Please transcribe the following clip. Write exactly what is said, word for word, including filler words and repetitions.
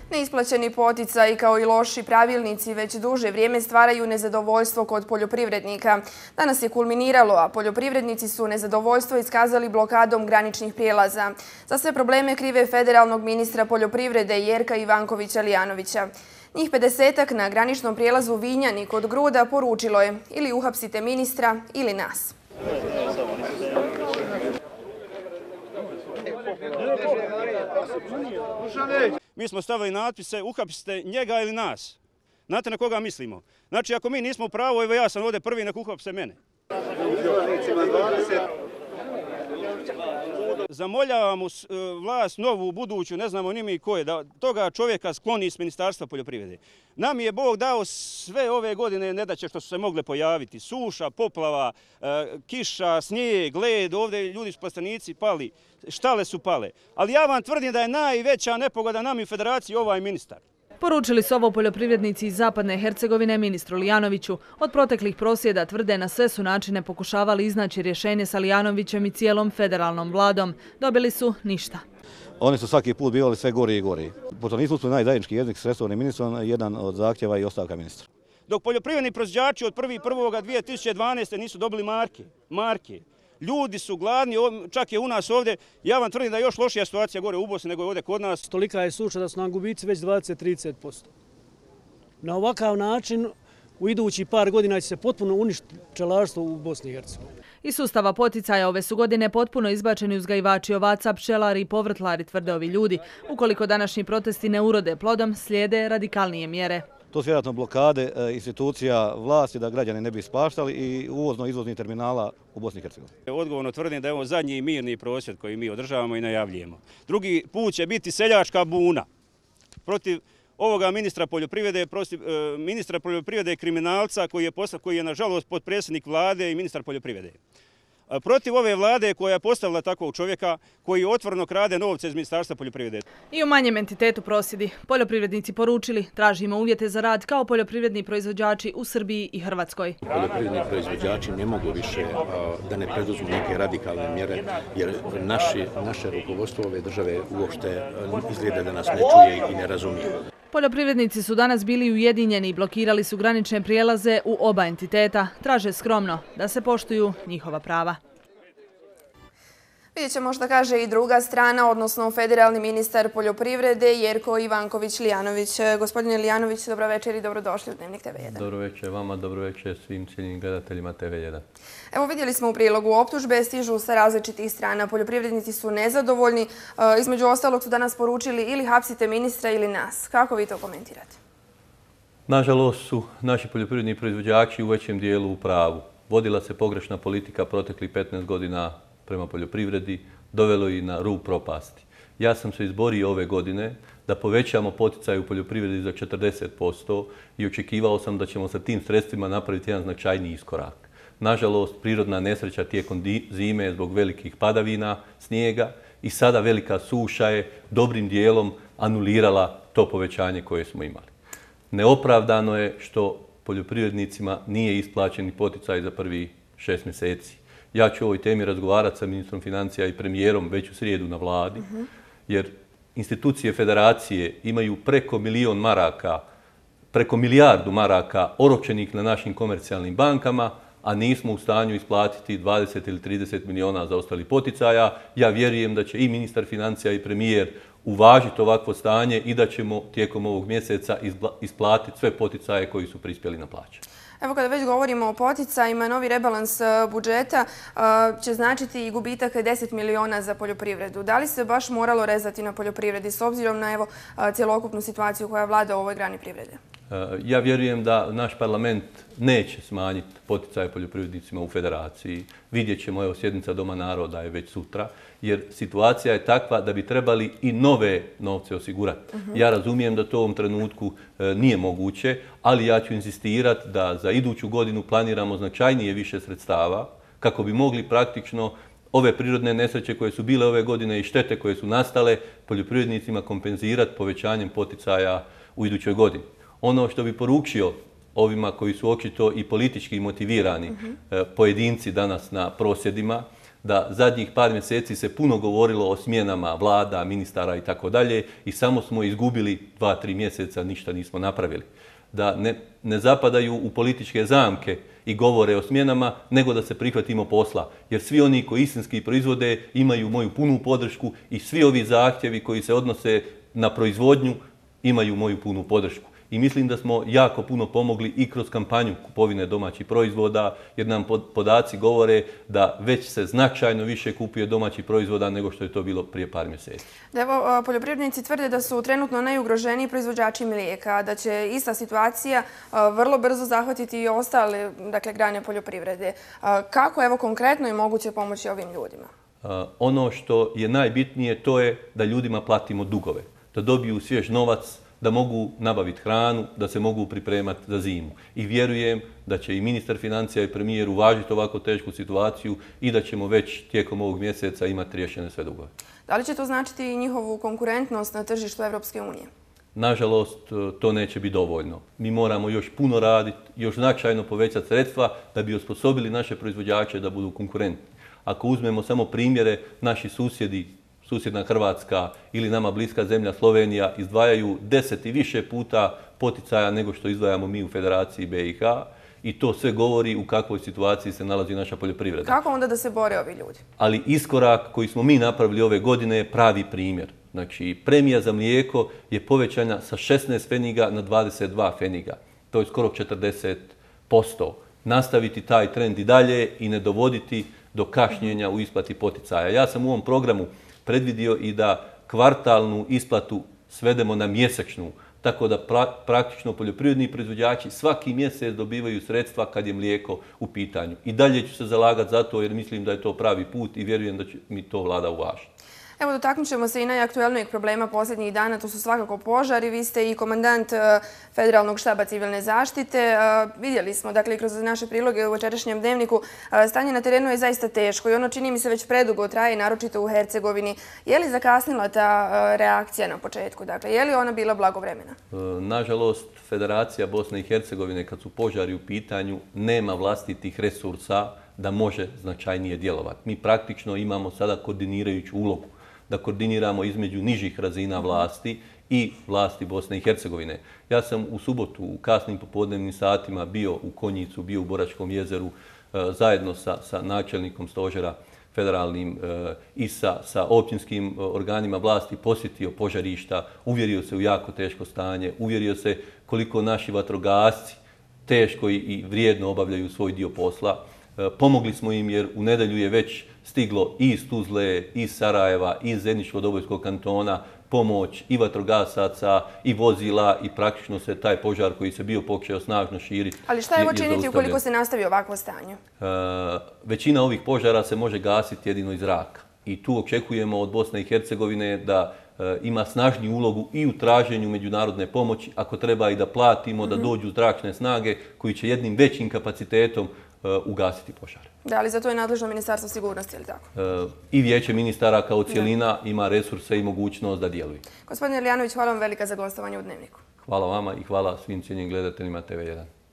Neisplaćeni poticaji kao i loši pravilnici već duže vrijeme stvaraju nezadovoljstvo kod poljoprivrednika. Danas je kulminiralo, a poljoprivrednici su nezadovoljstvo iskazali blokadom graničnih prijelaza. Za sve probleme krive federalnog ministra poljoprivrede Jerka Ivankovića-Lijanovića. Njih pedesetak na graničnom prijelazu Vinjani kod Gruda poručilo je ili uhapsite ministra ili nas. Mi smo stavili natpise uhapsite njega ili nas. Znate na koga mislimo? Znači ako mi nismo u pravu, evo ja sam ovdje prvi, nek uhapse mene. Zamoljavamo vlast novu, buduću, ne znamo ni mi ko je, da toga čovjeka skloni iz Ministarstva poljoprivrede. Nam je Bog dao sve ove godine nedaće što su se mogle pojaviti. Suša, poplava, kiša, snijeg, led, ovdje ljudi su plastanici pali, štale su pale. Ali ja vam tvrdim da je najveća nepogoda nam i federaciji ovaj ministar. Poručili su ovo poljoprivrednici iz Zapadne Hercegovine ministru Lijanoviću. Od proteklih prosvjeda tvrde na sve su načine pokušavali iznaći rješenje sa Lijanovićem i cijelom federalnom vladom. Dobili su ništa. Oni su svaki put bivali sve gori i gori. Pošto nisu uspjeli naći zajednički jezik s resornim ministrom, jedan od zahtjeva i ostavka ministra. Dok poljoprivredni proizvođači od prvog prvog dvije tisuće dvanaeste. nisu dobili marke. marke. Ljudi su gladni, čak je u nas ovdje, ja vam tvrdim da je još lošija situacija gore u Bosni nego je ovdje kod nas. Tolika je suša da su nam gubici već dvadeset do trideset posto. Na ovakav način u idući par godina će se potpuno uništiti pčelarstvo u Bosni i Hercegovini. Iz sustava poticaja ove su godine potpuno izbačeni uzgajivači ovaca, pčelari i povrtlari, tvrde ovi ljudi. Ukoliko današnji protesti ne urode plodom, slijede radikalnije mjere. To su vjerojatno blokade institucija vlasti da građani ne bi ispaštali i uvozno-izvoznih terminala u Bosni i Hercegovini. Odgovorno tvrdim da je ovo zadnji mirni prosvjed koji mi održavamo i najavljujemo. Drugi put će biti seljačka buna protiv ovoga ministra poljoprivrede, protiv ministra poljoprivrede kriminalca koji je, koji je nažalost potpredsjednik vlade i ministar poljoprivrede. Protiv ove vlade koja je postavila takvog čovjeka koji otvoreno krade novce iz Ministarstva poljoprivrede. I u manjem entitetu prosvjedi. Poljoprivrednici poručili, tražimo uvjete za rad kao poljoprivredni proizvođači u Srbiji i Hrvatskoj. Poljoprivredni proizvođači ne mogu više da ne preduzmu neke radikalne mjere, jer naši, naše rukovodstvo ove države uopšte izgleda da nas ne čuje i ne razumije. Poljoprivrednici su danas bili ujedinjeni i blokirali su granične prijelaze u oba entiteta. Traže skromno da se poštuju njihova prava. Vidjet ćemo što kaže i druga strana, odnosno federalni ministar poljoprivrede Jerko Ivanković-Lijanović. Gospodine Lijanović, dobro večer i dobrodošli u Dnevnik T V jedan. Dobro večer vama, dobro večer svim cijenjenim gledateljima T V jedan. Evo vidjeli smo u prilogu optužbe, stižu sa različitih strana. Poljoprivrednici su nezadovoljni. Između ostalog su danas poručili ili hapsite ministra ili nas. Kako vi to komentirate? Nažalost su naši poljoprivredni proizvođači u većem dijelu u pravu. Vodila se pogrešna politika proteklih petnaest godina prema poljoprivredi, dovelo i na rub propasti. Ja sam se izborio ove godine da povećamo poticaj u poljoprivredi za četrdeset posto i očekivao sam da ćemo sa tim sredstvima napraviti jedan značajniji iskorak. Nažalost, prirodna nesreća tijekom zime zbog velikih padavina, snijega i sada velika suša je dobrim dijelom anulirala to povećanje koje smo imali. Neopravdano je što poljoprivrednicima nije isplaćeni poticaj za prvi šest mjeseci. Ja ću o ovoj temi razgovarati sa ministrom financija i premijerom već u srijedu na vladi, jer institucije federacije imaju preko milion maraka, preko milijardu maraka oročenih na našim komercijalnim bankama, a nismo u stanju isplatiti dvadeset ili trideset miliona za ostali poticaja. Ja vjerujem da će i ministar financija i premijer uvažiti ovakvo stanje i da ćemo tijekom ovog mjeseca isplatiti sve poticaje koji su prispjeli na plaće. Evo kada već govorimo o poticajima, novi rebalans budžeta će značiti i gubitak deset miliona za poljoprivredu. Da li se baš moralo rezati na poljoprivredi s obzirom na evo, cjelokupnu situaciju koja vlada u ovoj grani privrede? Ja vjerujem da naš parlament neće smanjiti poticaje poljoprivrednicima u federaciji. Vidjet ćemo, evo sjednica Doma naroda je već sutra, jer situacija je takva da bi trebali i nove novce osigurati. Uh-huh. Ja razumijem da to u ovom trenutku e, nije moguće, ali ja ću insistirati da za iduću godinu planiramo značajnije više sredstava kako bi mogli praktično ove prirodne nesreće koje su bile ove godine i štete koje su nastale poljoprivrednicima kompenzirati povećanjem poticaja u idućoj godini. Ono što bi poručio ovima koji su očito i politički motivirani uh-huh. pojedinci danas na prosvjedima, da zadnjih par mjeseci se puno govorilo o smjenama vlada, ministara i tako dalje i samo smo izgubili dva, tri mjeseca, ništa nismo napravili. Da ne, ne zapadaju u političke zamke i govore o smjenama, nego da se prihvatimo posla. Jer svi oni koji istinski proizvode imaju moju punu podršku i svi ovi zahtjevi koji se odnose na proizvodnju imaju moju punu podršku. I mislim da smo jako puno pomogli i kroz kampanju kupovine domaćih proizvoda, jer nam podaci govore da već se značajno više kupuje domaćih proizvoda nego što je to bilo prije par mjeseci. Evo, poljoprivrednici tvrde da su trenutno najugroženiji proizvođači mlijeka, da će ista situacija vrlo brzo zahvatiti i ostale, dakle, grane poljoprivrede. Kako, evo, konkretno je moguće pomoći ovim ljudima? Ono što je najbitnije to je da ljudima platimo dugove, da dobiju svjež novac, da mogu nabaviti hranu, da se mogu pripremati za zimu. I vjerujem da će i ministar financija i premijer uvažiti ovako tešku situaciju i da ćemo već tijekom ovog mjeseca imati riješene sve dugove. Da li će to značiti i njihovu konkurentnost na tržištu Evropske unije? Nažalost, to neće biti dovoljno. Mi moramo još puno raditi, još značajno povećati sredstva da bi osposobili naše proizvođače da budu konkurentni. Ako uzmemo samo primjere, naši susjedi, susjedna Hrvatska ili nama bliska zemlja Slovenija izdvajaju deset i više puta poticaja nego što izdvajamo mi u Federaciji B i H i to sve govori u kakvoj situaciji se nalazi naša poljoprivreda. Kako onda da se bore ovi ljudi? Ali iskorak koji smo mi napravili ove godine je pravi primjer. Znači, premija za mlijeko je povećana sa šesnaest pfeniga na dvadeset dva pfeniga. To je skoro četrdeset posto. Nastaviti taj trend i dalje i ne dovoditi do kašnjenja u isplati poticaja. Ja sam u ovom programu predvidio i da kvartalnu isplatu svedemo na mjesečnu, tako da pra, praktično poljoprivredni proizvođači svaki mjesec dobivaju sredstva kad je mlijeko u pitanju. I dalje ću se zalagati za to jer mislim da je to pravi put i vjerujem da će mi to vlada uvažiti. Evo, dotaknut ćemo se i najaktuelnijeg problema posljednjih dana, to su svakako požari. Vi ste i komandant Federalnog štaba civilne zaštite. Vidjeli smo, dakle, kroz naše priloge u večerašnjem dnevniku, stanje na terenu je zaista teško i ono, čini mi se, već predugo traje, naročito u Hercegovini. Je li zakasnila ta reakcija na početku? Dakle, je li ona bila blagovremena? Nažalost, Federacija Bosne i Hercegovine, kad su požari u pitanju, nema vlastitih resursa da može značajnije djelovati. Mi praktično imamo sada koordinirajuću ulogu, da koordiniramo između nižih razina vlasti i vlasti Bosne i Hercegovine. Ja sam u subotu u kasnim popodnevnim satima bio u Konjicu, bio u Boračkom jezeru zajedno sa, sa načelnikom stožera federalnim i sa, sa općinskim organima vlasti, posjetio požarišta, uvjerio se u jako teško stanje, uvjerio se koliko naši vatrogasci teško i vrijedno obavljaju svoj dio posla. Pomogli smo im jer u nedjelju je već stiglo i iz Tuzle, i iz Sarajeva, i iz Zeničko-Dobojskog kantona pomoć i vatrogasaca, i vozila i praktično se taj požar koji se bio pokušao snažno širiti. Ali šta je učiniti ukoliko se nastavi ovakvo stanje? E, većina ovih požara se može gasiti jedino iz zraka. I tu očekujemo od Bosne i Hercegovine da e, ima snažniju ulogu i u traženju međunarodne pomoći, ako treba i da platimo, da dođu zračne snage koji će jednim većim kapacitetom ugasiti požare. Da, ali za to je nadležno Ministarstvo sigurnosti, ili tako? E, I vijeće ministara kao cijelina ima resurse i mogućnost da djeluje. Gospodine Ilijanović, hvala vam velika za gostovanje u Dnevniku. Hvala vama i hvala svim cijenjenim gledateljima T V jedan.